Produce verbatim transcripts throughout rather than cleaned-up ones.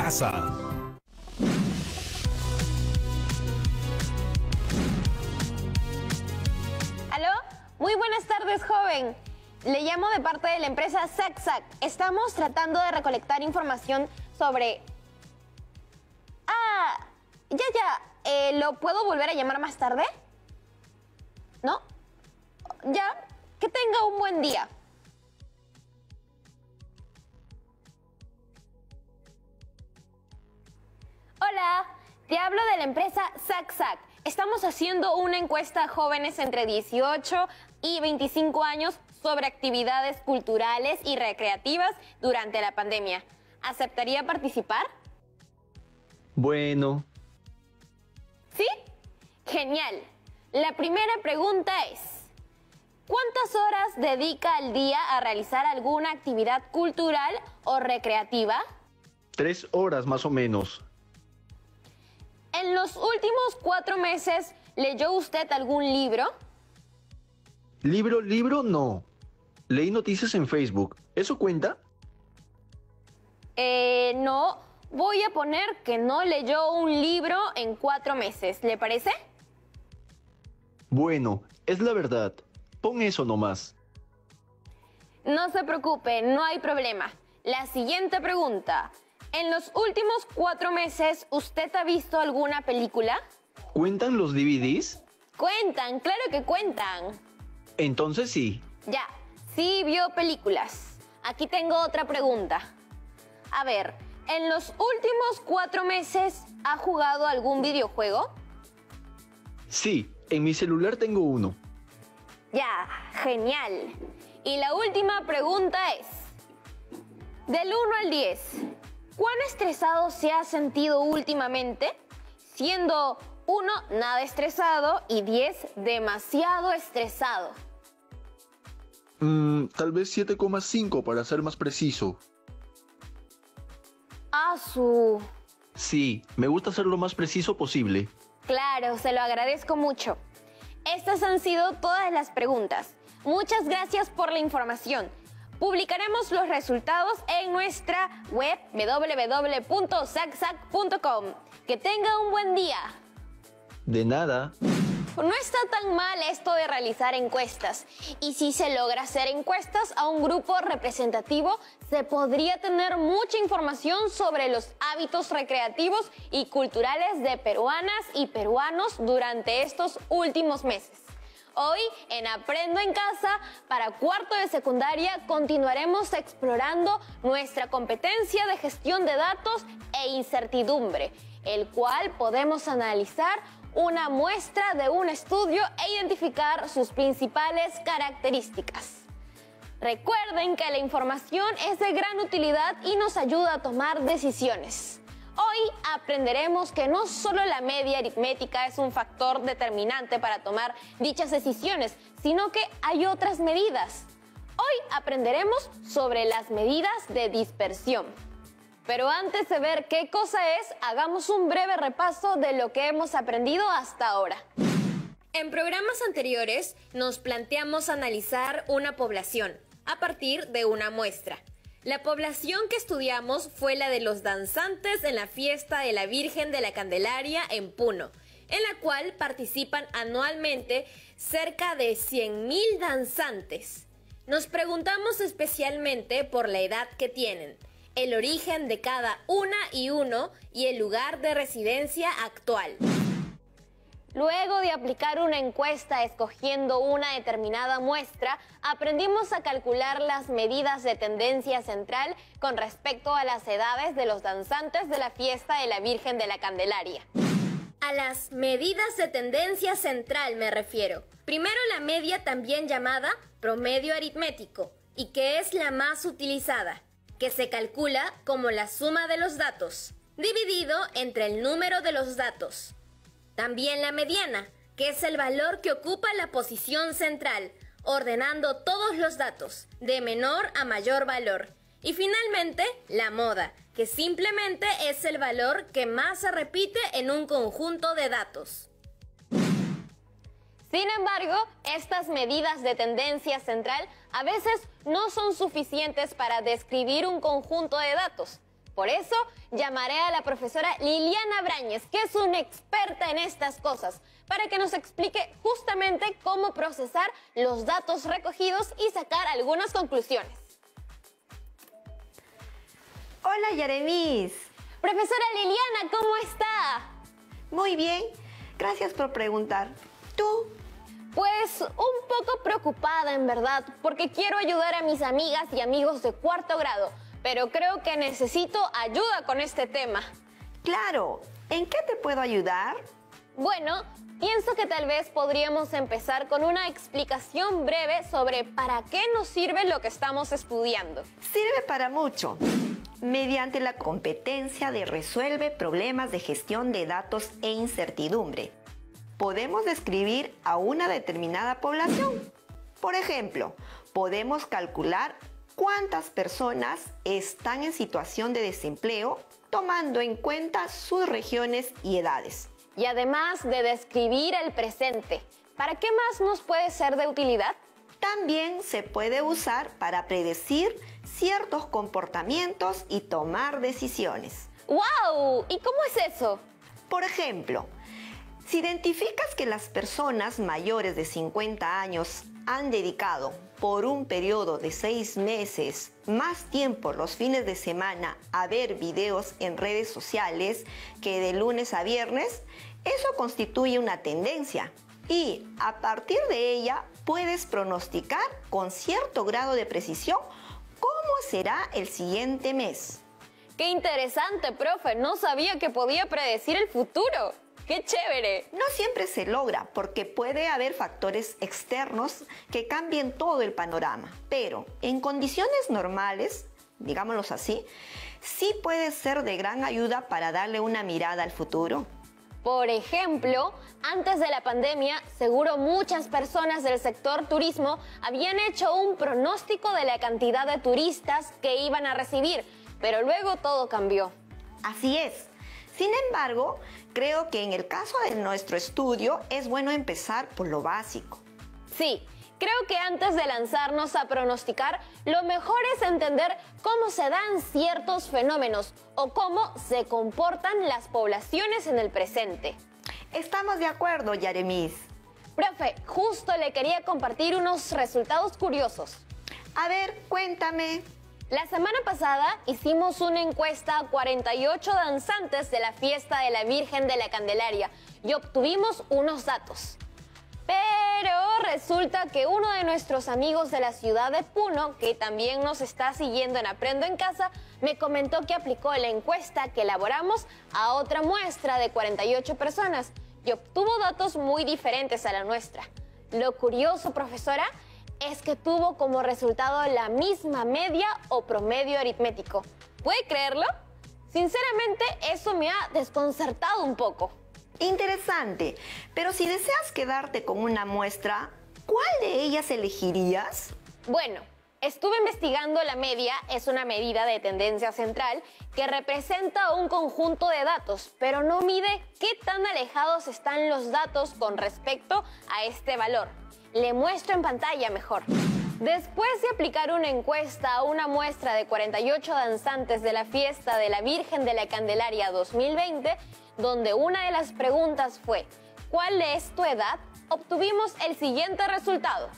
casa. ¿Aló? Muy buenas tardes, joven. Le llamo de parte de la empresa ZagZag. Estamos tratando de recolectar información sobre... Ah, ya, ya. Eh, ¿Lo puedo volver a llamar más tarde? ¿No? Ya. Que tenga un buen día. Hola, te hablo de la empresa ZagZag. Estamos haciendo una encuesta a jóvenes entre dieciocho y veinticinco años sobre actividades culturales y recreativas durante la pandemia. ¿Aceptaría participar? Bueno. ¿Sí? Genial. La primera pregunta es, ¿cuántas horas dedica al día a realizar alguna actividad cultural o recreativa? Tres horas más o menos. ¿En los últimos cuatro meses leyó usted algún libro? Libro, libro, no. Leí noticias en Facebook. ¿Eso cuenta? Eh, no. Voy a poner que no leyó un libro en cuatro meses. ¿Le parece? Bueno, es la verdad. Pon eso nomás. No se preocupe, no hay problema. La siguiente pregunta. ¿En los últimos cuatro meses usted ha visto alguna película? ¿Cuentan los D V Ds? Cuentan, claro que cuentan. Entonces sí. Ya, sí vio películas. Aquí tengo otra pregunta. A ver, ¿en los últimos cuatro meses ha jugado algún videojuego? Sí, en mi celular tengo uno. Ya, genial. Y la última pregunta es, del uno al diez, ¿cuán estresado se ha sentido últimamente? Siendo uno nada estresado y diez demasiado estresado. Mm, tal vez siete coma cinco para ser más preciso. Ah, su... Sí, me gusta ser lo más preciso posible. Claro, se lo agradezco mucho. Estas han sido todas las preguntas. Muchas gracias por la información. Publicaremos los resultados en nuestra web w w w punto zagzag punto com. Que tenga un buen día. De nada. No está tan mal esto de realizar encuestas. Y si se logra hacer encuestas a un grupo representativo, se podría tener mucha información sobre los hábitos recreativos y culturales de peruanas y peruanos durante estos últimos meses. Hoy, en Aprendo en Casa, para cuarto de secundaria, continuaremos explorando nuestra competencia de gestión de datos e incertidumbre, el cual podemos analizar una muestra de un estudio e identificar sus principales características. Recuerden que la información es de gran utilidad y nos ayuda a tomar decisiones. Hoy aprenderemos que no solo la media aritmética es un factor determinante para tomar dichas decisiones, sino que hay otras medidas. Hoy aprenderemos sobre las medidas de dispersión. Pero antes de ver qué cosa es, hagamos un breve repaso de lo que hemos aprendido hasta ahora. En programas anteriores nos planteamos analizar una población a partir de una muestra. La población que estudiamos fue la de los danzantes en la fiesta de la Virgen de la Candelaria en Puno, en la cual participan anualmente cerca de cien mil danzantes. Nos preguntamos especialmente por la edad que tienen, el origen de cada una y uno y el lugar de residencia actual. Luego de aplicar una encuesta escogiendo una determinada muestra, aprendimos a calcular las medidas de tendencia central con respecto a las edades de los danzantes de la fiesta de la Virgen de la Candelaria. A las medidas de tendencia central me refiero. Primero la media, también llamada promedio aritmético, y que es la más utilizada, que se calcula como la suma de los datos, dividido entre el número de los datos. También la mediana, que es el valor que ocupa la posición central, ordenando todos los datos, de menor a mayor valor. Y finalmente, la moda, que simplemente es el valor que más se repite en un conjunto de datos. Sin embargo, estas medidas de tendencia central a veces no son suficientes para describir un conjunto de datos. Por eso llamaré a la profesora Liliana Brañez, que es una experta en estas cosas, para que nos explique justamente cómo procesar los datos recogidos y sacar algunas conclusiones. Hola, Yaremis. Profesora Liliana, ¿cómo está? Muy bien, gracias por preguntar. ¿Tú? Pues un poco preocupada, en verdad, porque quiero ayudar a mis amigas y amigos de cuarto grado, pero creo que necesito ayuda con este tema. Claro, ¿en qué te puedo ayudar? Bueno, pienso que tal vez podríamos empezar con una explicación breve sobre para qué nos sirve lo que estamos estudiando. Sirve para mucho. Mediante la competencia de resuelve problemas de gestión de datos e incertidumbre, podemos describir a una determinada población. Por ejemplo, podemos calcular cuántas personas están en situación de desempleo tomando en cuenta sus regiones y edades. Y además de describir el presente, ¿para qué más nos puede ser de utilidad? También se puede usar para predecir ciertos comportamientos y tomar decisiones. ¡Wow! ¿Y cómo es eso? Por ejemplo, si identificas que las personas mayores de cincuenta años han dedicado por un periodo de seis meses más tiempo los fines de semana a ver videos en redes sociales que de lunes a viernes, eso constituye una tendencia. Y a partir de ella puedes pronosticar con cierto grado de precisión cómo será el siguiente mes. ¡Qué interesante, profe! No sabía que podía predecir el futuro. ¡Qué chévere! No siempre se logra porque puede haber factores externos que cambien todo el panorama, pero en condiciones normales, digámoslo así, sí puede ser de gran ayuda para darle una mirada al futuro. Por ejemplo, antes de la pandemia, seguro muchas personas del sector turismo habían hecho un pronóstico de la cantidad de turistas que iban a recibir, pero luego todo cambió. Así es. Sin embargo, creo que en el caso de nuestro estudio es bueno empezar por lo básico. Sí, creo que antes de lanzarnos a pronosticar, lo mejor es entender cómo se dan ciertos fenómenos o cómo se comportan las poblaciones en el presente. Estamos de acuerdo, Yaremis. Profe, justo le quería compartir unos resultados curiosos. A ver, cuéntame. La semana pasada hicimos una encuesta a cuarenta y ocho danzantes de la fiesta de la Virgen de la Candelaria y obtuvimos unos datos. Pero resulta que uno de nuestros amigos de la ciudad de Puno, que también nos está siguiendo en Aprendo en Casa, me comentó que aplicó la encuesta que elaboramos a otra muestra de cuarenta y ocho personas y obtuvo datos muy diferentes a la nuestra. Lo curioso, profesora, es que tuvo como resultado la misma media o promedio aritmético. ¿Puede creerlo? Sinceramente, eso me ha desconcertado un poco. Interesante, pero si deseas quedarte con una muestra, ¿cuál de ellas elegirías? Bueno, estuve investigando la media, es una medida de tendencia central que representa un conjunto de datos, pero no mide qué tan alejados están los datos con respecto a este valor. Le muestro en pantalla mejor. Después de aplicar una encuesta a una muestra de cuarenta y ocho danzantes de la fiesta de la Virgen de la Candelaria dos mil veinte, donde una de las preguntas fue ¿cuál es tu edad?, obtuvimos el siguiente resultado.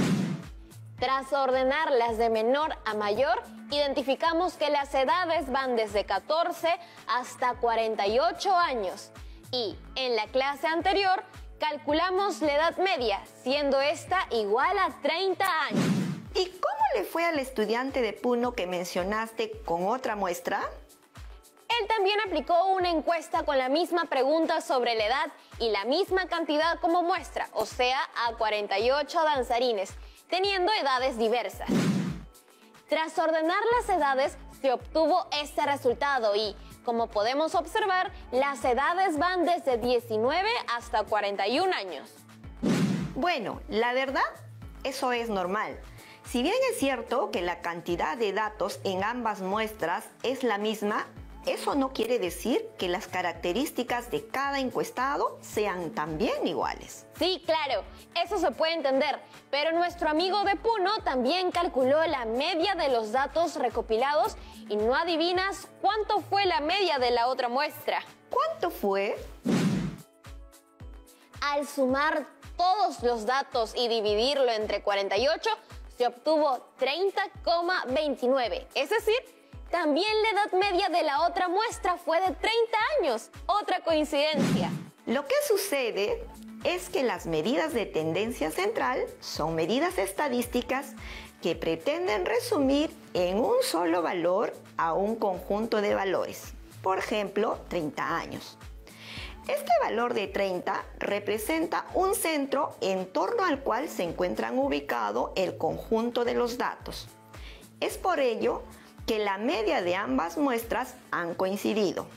Tras ordenarlas de menor a mayor, identificamos que las edades van desde catorce hasta cuarenta y ocho años. Y en la clase anterior, calculamos la edad media, siendo esta igual a treinta años. ¿Y cómo le fue al estudiante de Puno que mencionaste con otra muestra? Él también aplicó una encuesta con la misma pregunta sobre la edad y la misma cantidad como muestra, o sea, a cuarenta y ocho danzarines, teniendo edades diversas. Tras ordenar las edades, se obtuvo este resultado y, como podemos observar, las edades van desde diecinueve hasta cuarenta y un años. Bueno, la verdad, eso es normal. Si bien es cierto que la cantidad de datos en ambas muestras es la misma, Eso no quiere decir que las características de cada encuestado sean también iguales. Sí, claro, eso se puede entender, pero nuestro amigo de Puno también calculó la media de los datos recopilados y no adivinas cuánto fue la media de la otra muestra. ¿Cuánto fue? Al sumar todos los datos y dividirlo entre cuarenta y ocho, se obtuvo treinta coma veintinueve, es decir, también la edad media de la otra muestra fue de treinta años. Otra coincidencia. Lo que sucede es que las medidas de tendencia central son medidas estadísticas que pretenden resumir en un solo valor a un conjunto de valores. Por ejemplo, treinta años. Este valor de treinta representa un centro en torno al cual se encuentran ubicado el conjunto de los datos. Es por ello que la media de ambas muestras han coincidido.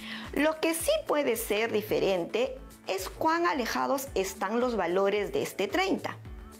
Lo que sí puede ser diferente es cuán alejados están los valores de este treinta.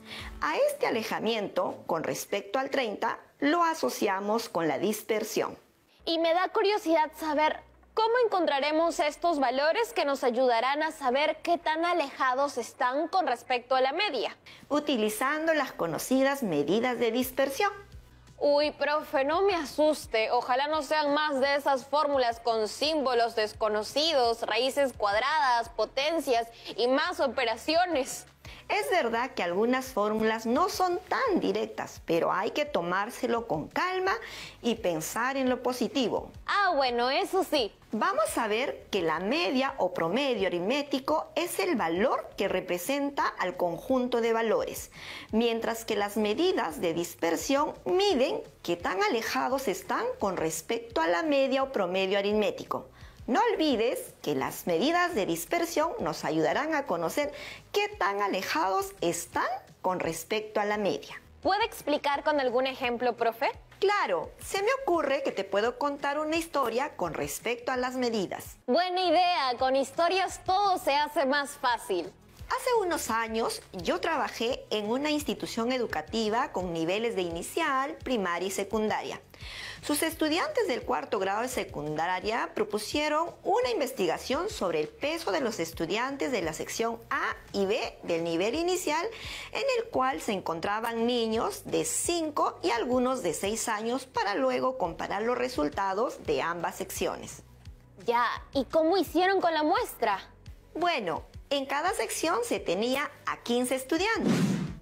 A este alejamiento con respecto al treinta lo asociamos con la dispersión. Y me da curiosidad saber cómo encontraremos estos valores que nos ayudarán a saber qué tan alejados están con respecto a la media. Utilizando las conocidas medidas de dispersión. Uy, profe, no me asuste. Ojalá no sean más de esas fórmulas con símbolos desconocidos, raíces cuadradas, potencias y más operaciones. Es verdad que algunas fórmulas no son tan directas, pero hay que tomárselo con calma y pensar en lo positivo. Ah, bueno, eso sí. Vamos a ver que la media o promedio aritmético es el valor que representa al conjunto de valores, mientras que las medidas de dispersión miden qué tan alejados están con respecto a la media o promedio aritmético. No olvides que las medidas de dispersión nos ayudarán a conocer qué tan alejados están con respecto a la media. ¿Puede explicar con algún ejemplo, profe? Claro, se me ocurre que te puedo contar una historia con respecto a las medidas. Buena idea, con historias todo se hace más fácil. Hace unos años yo trabajé en una institución educativa con niveles de inicial, primaria y secundaria. Sus estudiantes del cuarto grado de secundaria propusieron una investigación sobre el peso de los estudiantes de la sección A y B del nivel inicial, en el cual se encontraban niños de cinco y algunos de seis años para luego comparar los resultados de ambas secciones. Ya, ¿y cómo hicieron con la muestra? Bueno, en cada sección se tenía a quince estudiantes.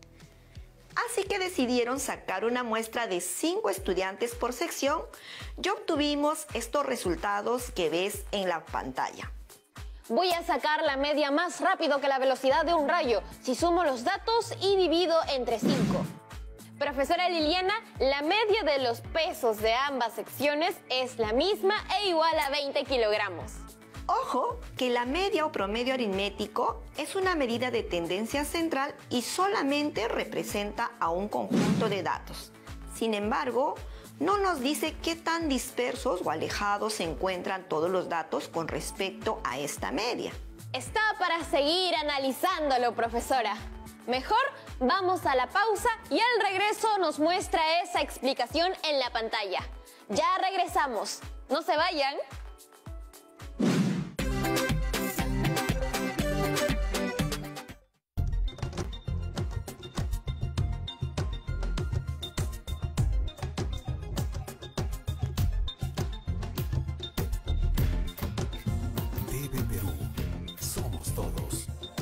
Así que decidieron sacar una muestra de cinco estudiantes por sección y obtuvimos estos resultados que ves en la pantalla. Voy a sacar la media más rápido que la velocidad de un rayo si sumo los datos y divido entre cinco. Profesora Liliana, la media de los pesos de ambas secciones es la misma e igual a veinte kilogramos. Ojo que la media o promedio aritmético es una medida de tendencia central y solamente representa a un conjunto de datos. Sin embargo, no nos dice qué tan dispersos o alejados se encuentran todos los datos con respecto a esta media. Está para seguir analizándolo, profesora. Mejor vamos a la pausa y al regreso nos muestra esa explicación en la pantalla. Ya regresamos. No se vayan. T V Perú, somos todos.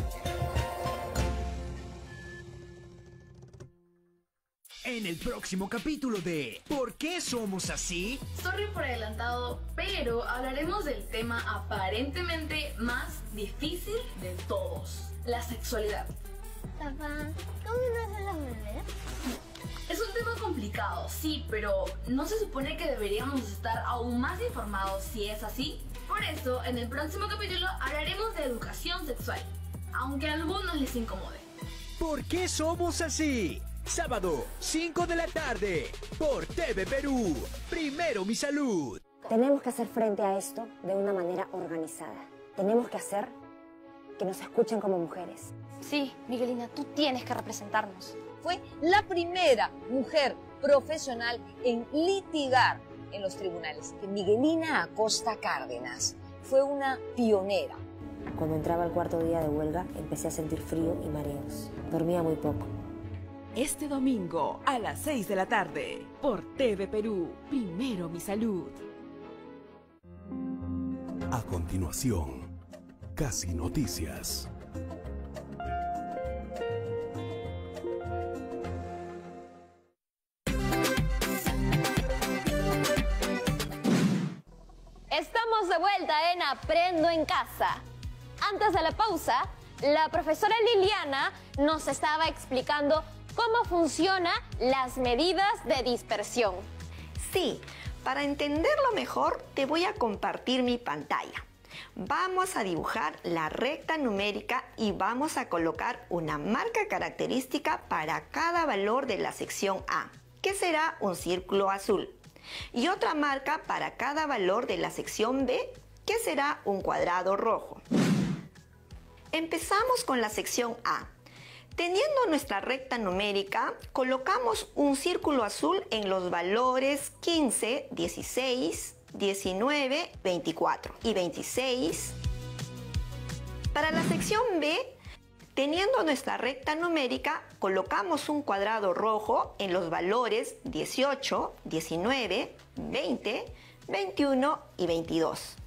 En el próximo capítulo de ¿Por qué somos así? Sorry por adelantado, pero hablaremos del tema aparentemente más difícil de todos, la sexualidad. Papá, ¿cómo nacen los bebés? Es un tema complicado, sí, pero ¿no se supone que deberíamos estar aún más informados si es así? Por eso, en el próximo capítulo hablaremos de educación sexual, aunque a algunos les incomode. ¿Por qué somos así? Sábado, cinco de la tarde, por T V Perú. Primero mi salud. Tenemos que hacer frente a esto de una manera organizada. Tenemos que hacer que nos escuchen como mujeres. Sí, Miguelina, tú tienes que representarnos. Fue la primera mujer profesional en litigar en los tribunales que Miguelina Acosta Cárdenas fue una pionera. Cuando entraba al cuarto día de huelga, empecé a sentir frío y mareos. Dormía muy poco. Este domingo a las seis de la tarde por T V Perú, Primero Mi Salud. A continuación, Casi Noticias. Estamos de vuelta en Aprendo en Casa. Antes de la pausa, la profesora Liliana nos estaba explicando cómo funcionan las medidas de dispersión. Sí, para entenderlo mejor te voy a compartir mi pantalla. Vamos a dibujar la recta numérica y vamos a colocar una marca característica para cada valor de la sección A, que será un círculo azul, y otra marca para cada valor de la sección B, que será un cuadrado rojo. Empezamos con la sección A. Teniendo nuestra recta numérica, colocamos un círculo azul en los valores quince, dieciséis, diecinueve, veinticuatro y veintiséis. Para la sección B, teniendo nuestra recta numérica, colocamos un cuadrado rojo en los valores dieciocho, diecinueve, veinte, veintiuno y veintidós.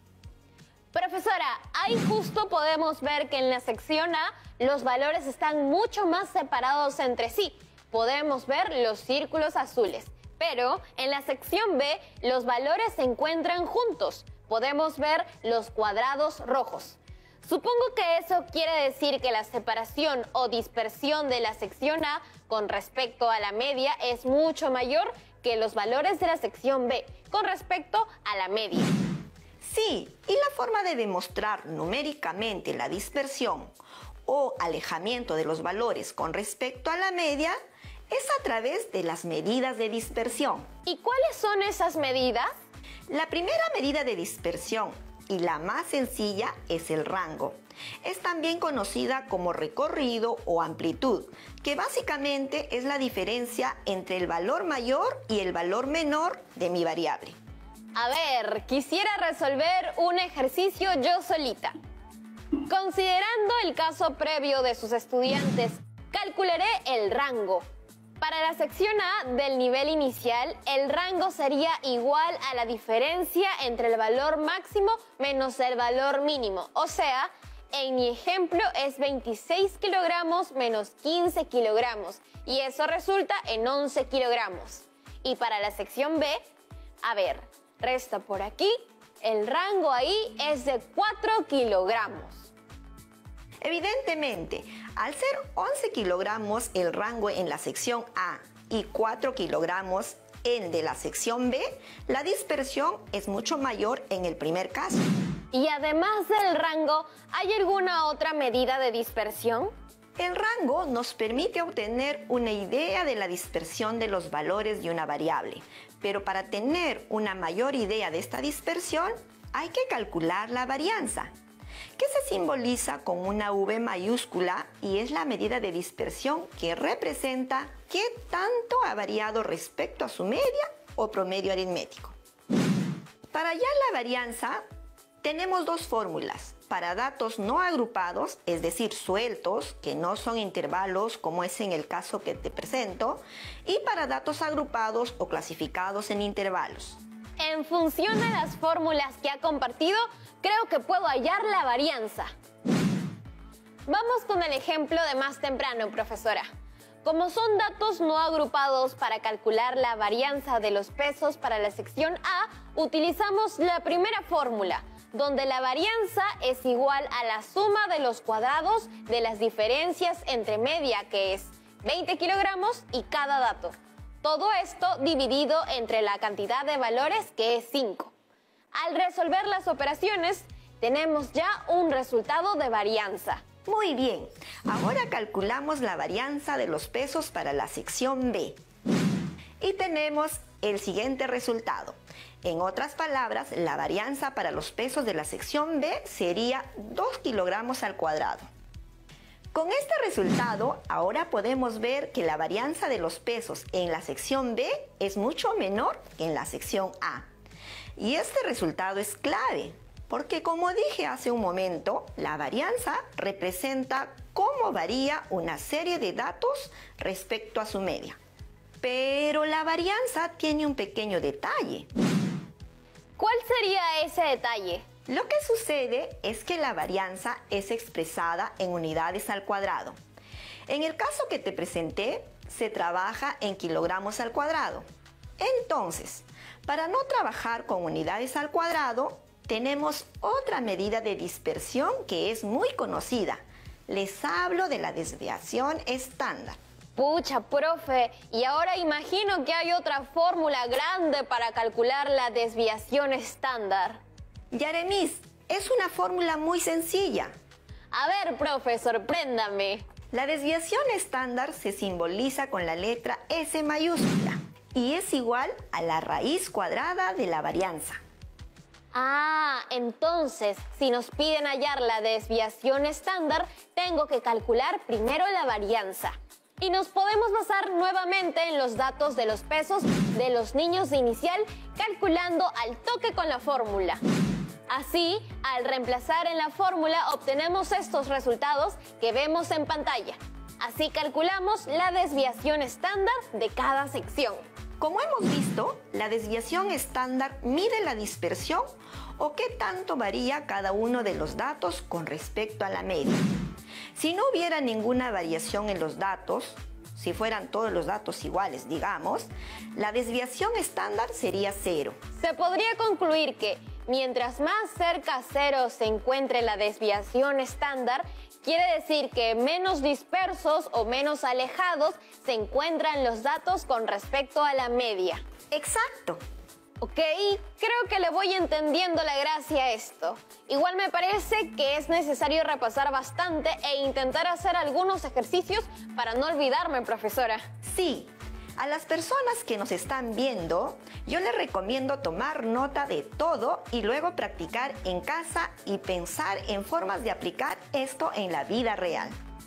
Profesora, ahí justo podemos ver que en la sección A los valores están mucho más separados entre sí. Podemos ver los círculos azules, pero en la sección B los valores se encuentran juntos. Podemos ver los cuadrados rojos. Supongo que eso quiere decir que la separación o dispersión de la sección A con respecto a la media es mucho mayor que los valores de la sección B con respecto a la media. Sí, y la forma de demostrar numéricamente la dispersión o alejamiento de los valores con respecto a la media es a través de las medidas de dispersión. ¿Y cuáles son esas medidas? La primera medida de dispersión y la más sencilla es el rango. Es también conocida como recorrido o amplitud, que básicamente es la diferencia entre el valor mayor y el valor menor de mi variable. A ver, quisiera resolver un ejercicio yo solita. Considerando el caso previo de sus estudiantes, calcularé el rango. Para la sección A del nivel inicial, el rango sería igual a la diferencia entre el valor máximo menos el valor mínimo. O sea, en mi ejemplo es veintiséis kilogramos menos quince kilogramos. Y eso resulta en once kilogramos. Y para la sección B, a ver, resta por aquí, el rango ahí es de cuatro kilogramos. Evidentemente, al ser once kilogramos el rango en la sección A y cuatro kilogramos en de la sección B, la dispersión es mucho mayor en el primer caso. Y además del rango, ¿hay alguna otra medida de dispersión? El rango nos permite obtener una idea de la dispersión de los valores de una variable, pero para tener una mayor idea de esta dispersión hay que calcular la varianza, que se simboliza con una V mayúscula y es la medida de dispersión que representa qué tanto ha variado respecto a su media o promedio aritmético. Para hallar la varianza tenemos dos fórmulas. Para datos no agrupados, es decir, sueltos, que no son intervalos como es en el caso que te presento, y para datos agrupados o clasificados en intervalos. En función de las fórmulas que ha compartido, creo que puedo hallar la varianza. Vamos con el ejemplo de más temprano, profesora. Como son datos no agrupados para calcular la varianza de los pesos para la sección A, utilizamos la primera fórmula, donde la varianza es igual a la suma de los cuadrados de las diferencias entre media, que es veinte kilogramos, y cada dato. Todo esto dividido entre la cantidad de valores, que es cinco. Al resolver las operaciones, tenemos ya un resultado de varianza. Muy bien, ahora calculamos la varianza de los pesos para la sección B. Y tenemos el siguiente resultado. En otras palabras, la varianza para los pesos de la sección B sería dos kilogramos al cuadrado. Con este resultado, ahora podemos ver que la varianza de los pesos en la sección B es mucho menor que en la sección A. Y este resultado es clave, porque como dije hace un momento, la varianza representa cómo varía una serie de datos respecto a su media. Pero la varianza tiene un pequeño detalle. ¿Cuál sería ese detalle? Lo que sucede es que la varianza es expresada en unidades al cuadrado. En el caso que te presenté, se trabaja en kilogramos al cuadrado. Entonces, para no trabajar con unidades al cuadrado, tenemos otra medida de dispersión que es muy conocida. Les hablo de la desviación estándar. Pucha, profe, y ahora imagino que hay otra fórmula grande para calcular la desviación estándar. Yaremis, es una fórmula muy sencilla. A ver, profe, sorpréndame. La desviación estándar se simboliza con la letra S mayúscula y es igual a la raíz cuadrada de la varianza. Ah, entonces, si nos piden hallar la desviación estándar, tengo que calcular primero la varianza. Y nos podemos basar nuevamente en los datos de los pesos de los niños de inicial, calculando al toque con la fórmula. Así, al reemplazar en la fórmula, obtenemos estos resultados que vemos en pantalla. Así calculamos la desviación estándar de cada sección. Como hemos visto, la desviación estándar mide la dispersión o qué tanto varía cada uno de los datos con respecto a la media. Si no hubiera ninguna variación en los datos, si fueran todos los datos iguales, digamos, la desviación estándar sería cero. Se podría concluir que mientras más cerca a cero se encuentre la desviación estándar, quiere decir que menos dispersos o menos alejados se encuentran los datos con respecto a la media. Exacto. Ok, creo que le voy entendiendo la gracia a esto. Igual me parece que es necesario repasar bastante e intentar hacer algunos ejercicios para no olvidarme, profesora. Sí, a las personas que nos están viendo, yo les recomiendo tomar nota de todo y luego practicar en casa y pensar en formas de aplicar esto en la vida real.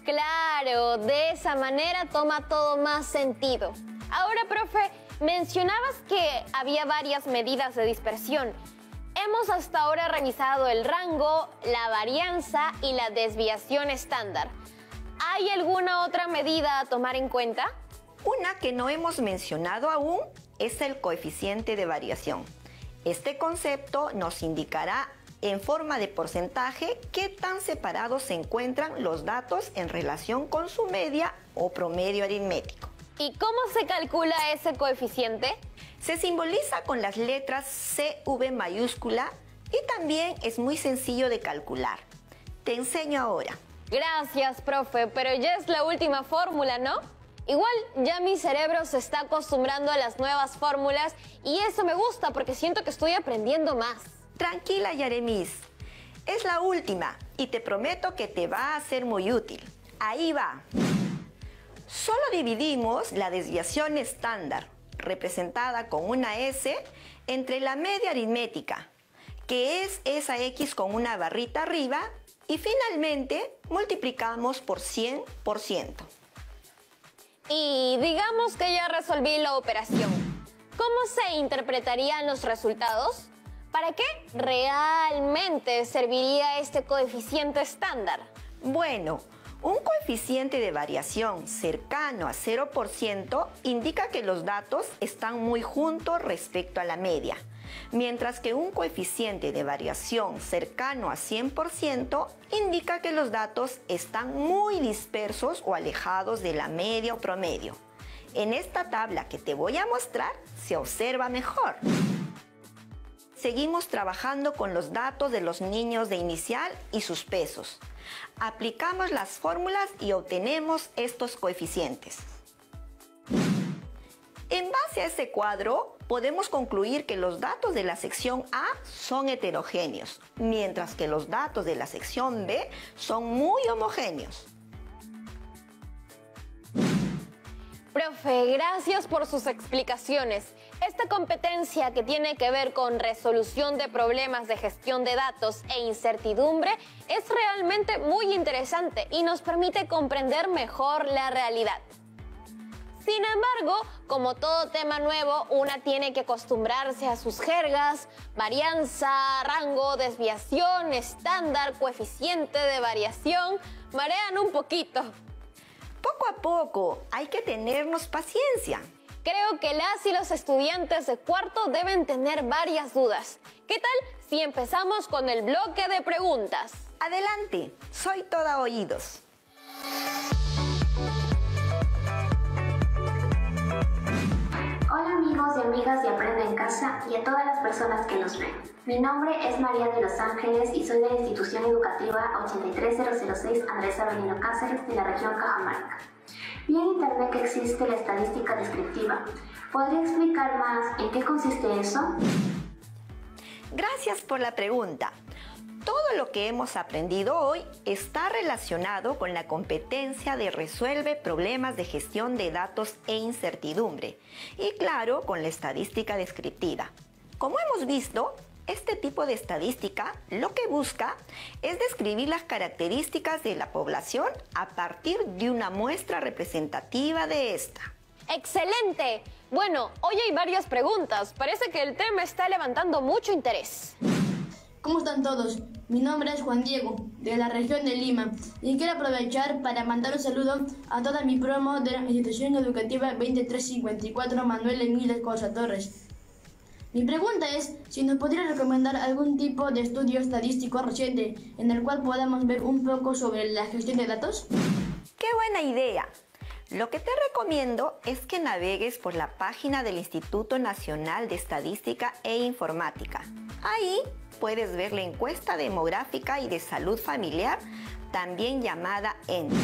Claro, de esa manera toma todo más sentido. Ahora, profe, mencionabas que había varias medidas de dispersión. Hemos hasta ahora revisado el rango, la varianza y la desviación estándar. ¿Hay alguna otra medida a tomar en cuenta? Una que no hemos mencionado aún es el coeficiente de variación. Este concepto nos indicará en forma de porcentaje qué tan separados se encuentran los datos en relación con su media o promedio aritmético. ¿Y cómo se calcula ese coeficiente? Se simboliza con las letras C V mayúscula y también es muy sencillo de calcular. Te enseño ahora. Gracias, profe, pero ya es la última fórmula, ¿no? Igual ya mi cerebro se está acostumbrando a las nuevas fórmulas y eso me gusta porque siento que estoy aprendiendo más. Tranquila, Yaremis. Es la última y te prometo que te va a ser muy útil. Ahí va. Solo dividimos la desviación estándar, representada con una S, entre la media aritmética, que es esa X con una barrita arriba, y finalmente multiplicamos por cien por ciento. Y digamos que ya resolví la operación. ¿Cómo se interpretarían los resultados? ¿Para qué realmente serviría este coeficiente estándar? Bueno, un coeficiente de variación cercano a cero por ciento indica que los datos están muy juntos respecto a la media, mientras que un coeficiente de variación cercano a cien por ciento indica que los datos están muy dispersos o alejados de la media o promedio. En esta tabla que te voy a mostrar se observa mejor. Seguimos trabajando con los datos de los niños de inicial y sus pesos. Aplicamos las fórmulas y obtenemos estos coeficientes. En base a este cuadro, podemos concluir que los datos de la sección A son heterogéneos, mientras que los datos de la sección B son muy homogéneos. Profe, gracias por sus explicaciones. Esta competencia que tiene que ver con resolución de problemas de gestión de datos e incertidumbre es realmente muy interesante y nos permite comprender mejor la realidad. Sin embargo, como todo tema nuevo, una tiene que acostumbrarse a sus jergas, varianza, rango, desviación, estándar, coeficiente de variación, marean un poquito. Poco a poco, hay que tenernos paciencia. Creo que las y los estudiantes de cuarto deben tener varias dudas. ¿Qué tal si empezamos con el bloque de preguntas? Adelante, soy toda oídos. Hola amigos y amigas de Aprende en Casa y a todas las personas que nos ven. Mi nombre es María de Los Ángeles y soy de la institución educativa ochenta y tres mil seis Andrés Avelino Cáceres de la región Cajamarca. Vi en internet que existe la estadística descriptiva. ¿Podría explicar más en qué consiste eso? Gracias por la pregunta. Todo lo que hemos aprendido hoy está relacionado con la competencia de resuelve problemas de gestión de datos e incertidumbre y claro, con la estadística descriptiva. Como hemos visto, este tipo de estadística lo que busca es describir las características de la población a partir de una muestra representativa de esta. ¡Excelente! Bueno, hoy hay varias preguntas. Parece que el tema está levantando mucho interés. ¿Cómo están todos? Mi nombre es Juan Diego, de la región de Lima, y quiero aprovechar para mandar un saludo a toda mi promo de la institución educativa veintitrés cincuenta y cuatro Manuel Emilio Cosa Torres. Mi pregunta es si nos podría recomendar algún tipo de estudio estadístico reciente en el cual podamos ver un poco sobre la gestión de datos. ¡Qué buena idea! Lo que te recomiendo es que navegues por la página del Instituto Nacional de Estadística e Informática. Ahí puedes ver la encuesta demográfica y de salud familiar, también llamada ENDE.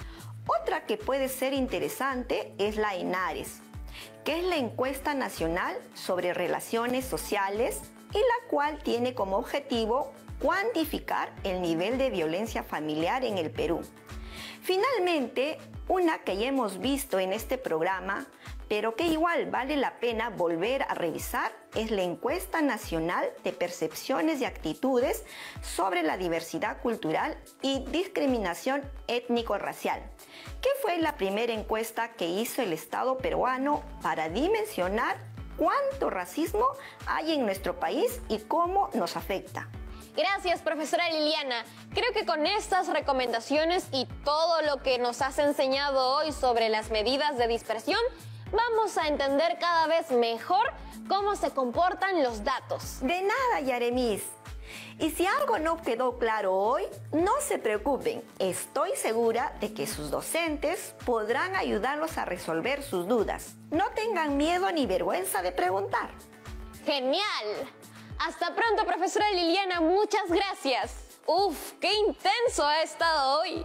Otra que puede ser interesante es la ENARES, que es la encuesta nacional sobre relaciones sociales y la cual tiene como objetivo cuantificar el nivel de violencia familiar en el Perú. Finalmente, una que ya hemos visto en este programa, pero que igual vale la pena volver a revisar, es la Encuesta Nacional de Percepciones y Actitudes sobre la Diversidad Cultural y Discriminación Étnico-Racial, que fue la primera encuesta que hizo el Estado peruano para dimensionar cuánto racismo hay en nuestro país y cómo nos afecta. Gracias, profesora Liliana. Creo que con estas recomendaciones y todo lo que nos has enseñado hoy sobre las medidas de dispersión, vamos a entender cada vez mejor cómo se comportan los datos. De nada, Yaremis. Y si algo no quedó claro hoy, no se preocupen. Estoy segura de que sus docentes podrán ayudarlos a resolver sus dudas. No tengan miedo ni vergüenza de preguntar. ¡Genial! Hasta pronto, profesora Liliana. Muchas gracias. ¡Uf! ¡Qué intenso ha estado hoy!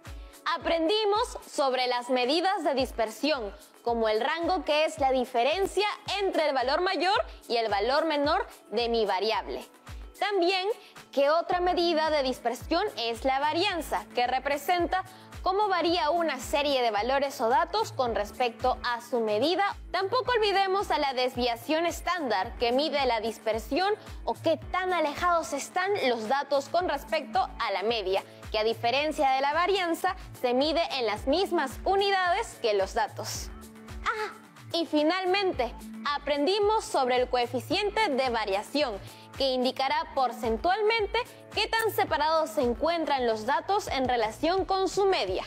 Aprendimos sobre las medidas de dispersión, como el rango, que es la diferencia entre el valor mayor y el valor menor de mi variable. También que otra medida de dispersión es la varianza, que representa cómo varía una serie de valores o datos con respecto a su medida. Tampoco olvidemos a la desviación estándar, que mide la dispersión o qué tan alejados están los datos con respecto a la media, que a diferencia de la varianza se mide en las mismas unidades que los datos. Ah, y finalmente, aprendimos sobre el coeficiente de variación, que indicará porcentualmente qué tan separados se encuentran los datos en relación con su media.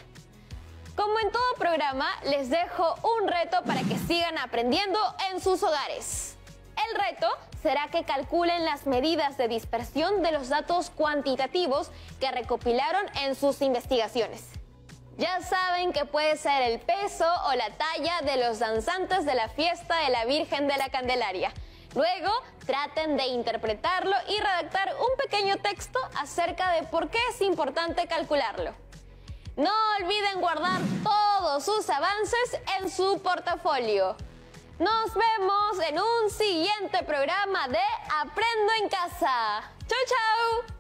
Como en todo programa, les dejo un reto para que sigan aprendiendo en sus hogares. El reto será que calculen las medidas de dispersión de los datos cuantitativos que recopilaron en sus investigaciones. Ya saben que puede ser el peso o la talla de los danzantes de la fiesta de la Virgen de la Candelaria. Luego, traten de interpretarlo y redactar un pequeño texto acerca de por qué es importante calcularlo. No olviden guardar todos sus avances en su portafolio. Nos vemos en un siguiente programa de Aprendo en Casa. ¡Chau, chau!